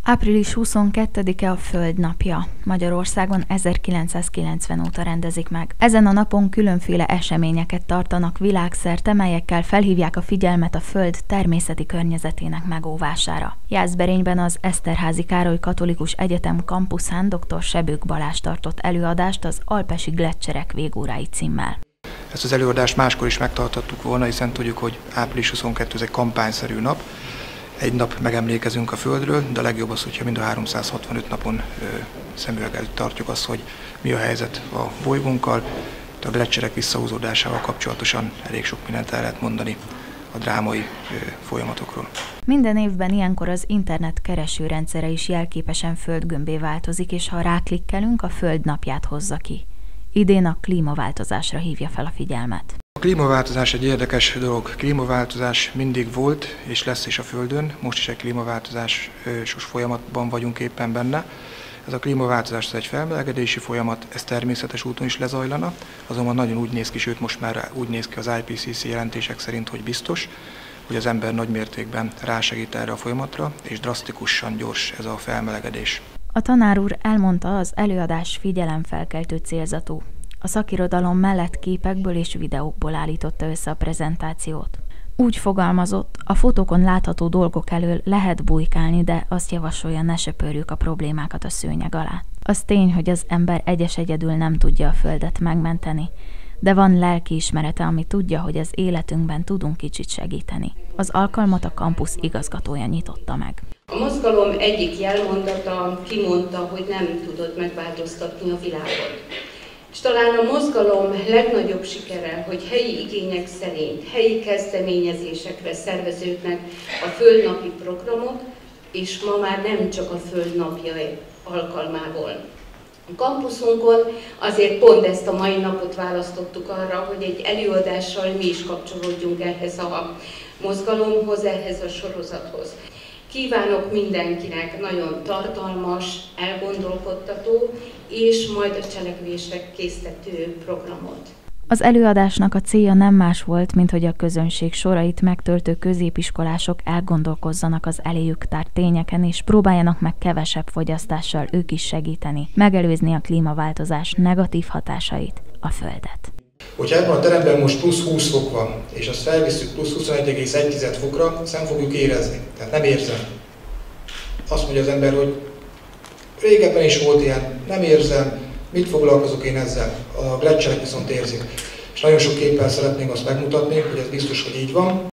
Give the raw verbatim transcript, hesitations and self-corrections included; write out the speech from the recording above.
április huszonkettedike a Föld napja. Magyarországon ezerkilencszázkilencven óta rendezik meg. Ezen a napon különféle eseményeket tartanak világszerte, melyekkel felhívják a figyelmet a Föld természeti környezetének megóvására. Jászberényben az Eszterházy Károly Katolikus Egyetem kampuszán dr. Sebők Balázs tartott előadást az Alpesi Gleccserek végórái címmel. Ezt az előadást máskor is megtartottuk volna, hiszen tudjuk, hogy április huszonkettedike egy kampányszerű nap. Egy nap megemlékezünk a Földről, de a legjobb az, hogyha mind a háromszázhatvanöt napon ö, szemüveg előtt tartjuk azt, hogy mi a helyzet a bolygónkkal. A gleccserek visszahúzódásával kapcsolatosan elég sok mindent el lehet mondani a drámai ö, folyamatokról. Minden évben ilyenkor az internet keresőrendszere is jelképesen földgömbé változik, és ha ráklikkelünk, a Föld napját hozza ki. Idén a klímaváltozásra hívja fel a figyelmet. A klímaváltozás egy érdekes dolog. Klímaváltozás mindig volt, és lesz is a Földön. Most is egy klímaváltozásos folyamatban vagyunk éppen benne. Ez a klímaváltozás egy felmelegedési folyamat, ez természetes úton is lezajlana, azonban nagyon úgy néz ki, sőt most már úgy néz ki az I P C C jelentések szerint, hogy biztos, hogy az ember nagy mértékben rásegít erre a folyamatra, és drasztikusan gyors ez a felmelegedés. A tanár úr elmondta, az előadás figyelemfelkeltő célzatú. A szakirodalom mellett képekből és videókból állította össze a prezentációt. Úgy fogalmazott, a fotókon látható dolgok elől lehet bujkálni, de azt javasolja, ne söpörjük a problémákat a szőnyeg alá. Az tény, hogy az ember egyes egyedül nem tudja a Földet megmenteni, de van lelkiismerete, ami tudja, hogy az életünkben tudunk kicsit segíteni. Az alkalmat a kampusz igazgatója nyitotta meg. A mozgalom egyik jelmondata kimondta, hogy nem tudod megváltoztatni a világot. És talán a mozgalom legnagyobb sikere, hogy helyi igények szerint, helyi kezdeményezésekre szerveződnek a földnapi programok, és ma már nem csak a Föld napja alkalmából. A kampuszunkon azért pont ezt a mai napot választottuk arra, hogy egy előadással mi is kapcsolódjunk ehhez a mozgalomhoz, ehhez a sorozathoz. Kívánok mindenkinek nagyon tartalmas, elgondolkodtató és majd a cselekvésre késztető programot. Az előadásnak a célja nem más volt, mint hogy a közönség sorait megtöltő középiskolások elgondolkozzanak az eléjük tárt tényeken, és próbáljanak meg kevesebb fogyasztással ők is segíteni, megelőzni a klímaváltozás negatív hatásait, a Földet. Hogyha ebben a teremben most plusz húsz fok van, és azt felvisszük plusz huszonegy egész egy fokra, azt nem fogjuk érezni, tehát nem érzem. Azt mondja az ember, hogy régebben is volt ilyen, nem érzem, mit foglalkozok én ezzel? A gleccserek viszont érzik. És nagyon sok képpel szeretnénk azt megmutatni, hogy ez biztos, hogy így van.